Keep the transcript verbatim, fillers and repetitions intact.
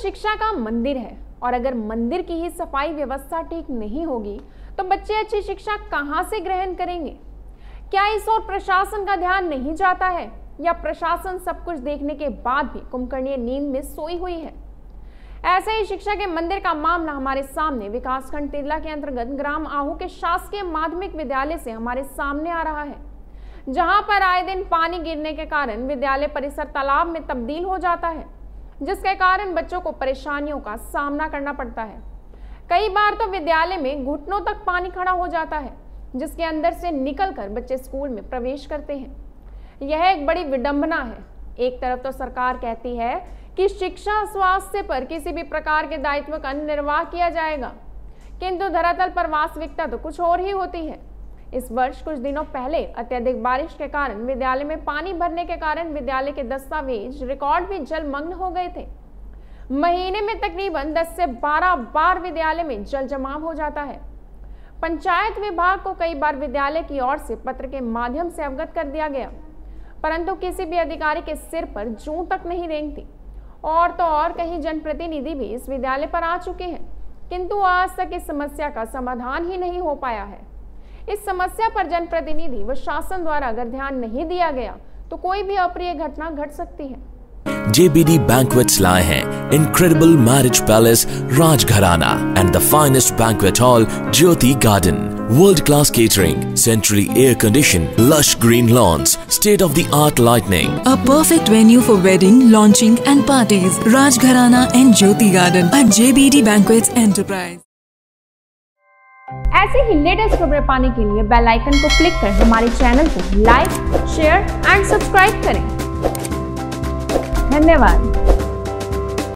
शिक्षा का मंदिर है और अगर मंदिर की ही सफाई व्यवस्था ठीक नहीं होगी तो बच्चे अच्छी शिक्षा कहां से ग्रहण करेंगे? क्या इस ओर प्रशासन का ध्यान नहीं जाता है या प्रशासन सब कुछ देखने के बाद भी कुंभकर्णीय नींद में सोई हुई है? ऐसे ही शिक्षा के मंदिर का मामला हमारे सामने विकासखंड तिरला के अंतर्गत ग्राम आहू के शासकीय माध्यमिक विद्यालय से हमारे सामने आ रहा है, जहां पर आए दिन पानी गिरने के कारण विद्यालय परिसर तालाब में तब्दील हो जाता है, जिसके कारण बच्चों को परेशानियों का सामना करना पड़ता है। कई बार तो विद्यालय में घुटनों तक पानी खड़ा हो जाता है, जिसके अंदर से निकलकर बच्चे स्कूल में प्रवेश करते हैं। यह एक बड़ी विडंबना है। एक तरफ तो सरकार कहती है कि शिक्षा स्वास्थ्य पर किसी भी प्रकार के दायित्व का निर्वाह किया जाएगा, किंतु धरातल पर वास्तविकता तो कुछ और ही होती है। इस वर्ष कुछ दिनों पहले अत्यधिक बारिश के कारण विद्यालय में पानी भरने के कारण विद्यालय के दस्तावेज रिकॉर्ड भी जलमग्न हो गए थे। महीने में तकरीबन दस से बारह बार विद्यालय में जल जमाव हो जाता है। पंचायत विभाग को कई बार विद्यालय की ओर से पत्र के माध्यम से अवगत कर दिया गया, परंतु किसी भी अधिकारी के सिर पर जूं तक नहीं रेंगती। और तो और कहीं जनप्रतिनिधि भी इस विद्यालय पर आ चुके हैं, किंतु आज तक इस समस्या का समाधान ही नहीं हो पाया है। इस समस्या पर जनप्रतिनिधि व शासन द्वारा अगर ध्यान नहीं दिया गया तो कोई भी अप्रिय घटना घट सकती है। J B D Banquets लाए हैं incredible marriage palace Rajgharana and the finest banquet hall Jyoti Garden. World-class catering, centrally air-conditioned, lush green lawns, state-of-the-art lighting. A perfect venue for wedding, launching and parties. Rajgharana and Jyoti Garden at J B D Banquets Enterprise. ऐसे ही latest खबरें पाने के लिए bell icon को click कर हमारे channel को like, share and subscribe करें। धन्यवाद।